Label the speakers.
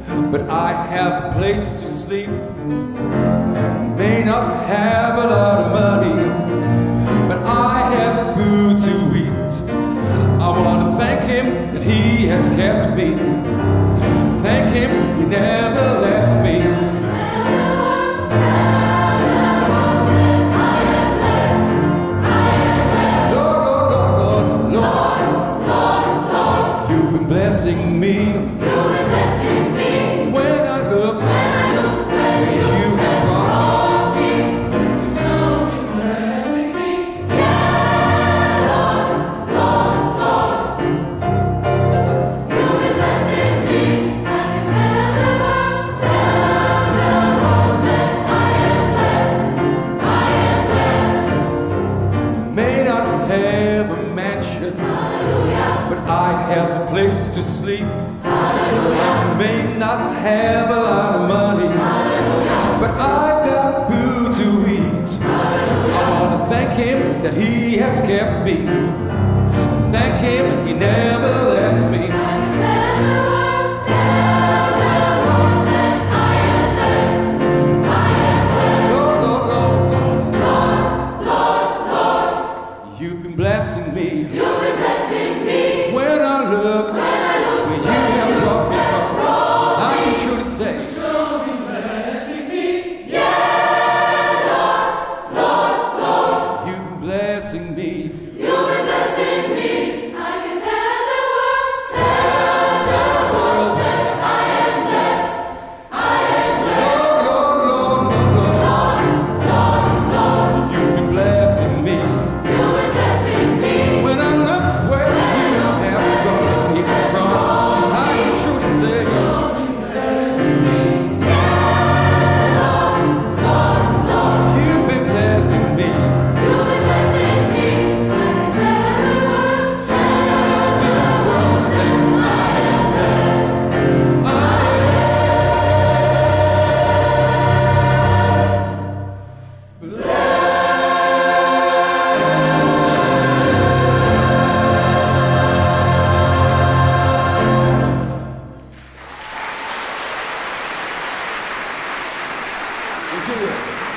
Speaker 1: but I have a place to sleep. May not have a lot of money, but I have food to eat. I want to thank Him that He has kept me. Thank Him He never left me. Blessing me. You've been blessing me. When I look where you have brought me. You've been blessing me. Yeah, Lord, Lord, Lord. You've been blessing me. I can tell the world that I am blessed. I am blessed. May not have a mansion, hallelujah, but I have a place to sleep. Hallelujah. I may not have a lot of money, hallelujah, but I've got food to eat. Hallelujah. I want to thank Him that He has kept me. Thank Him He never left me. You've been blessing me. You've been blessing me. When I look where you have brought me from, I can truly say, you've been blessing me. Yeah, Lord, Lord, Lord. You've been blessing me. You've been blessing me. I can tell the world that I am blessed. I am blessed. Lord, Lord, Lord, Lord, Lord, Lord. You've been blessing me. Thank you.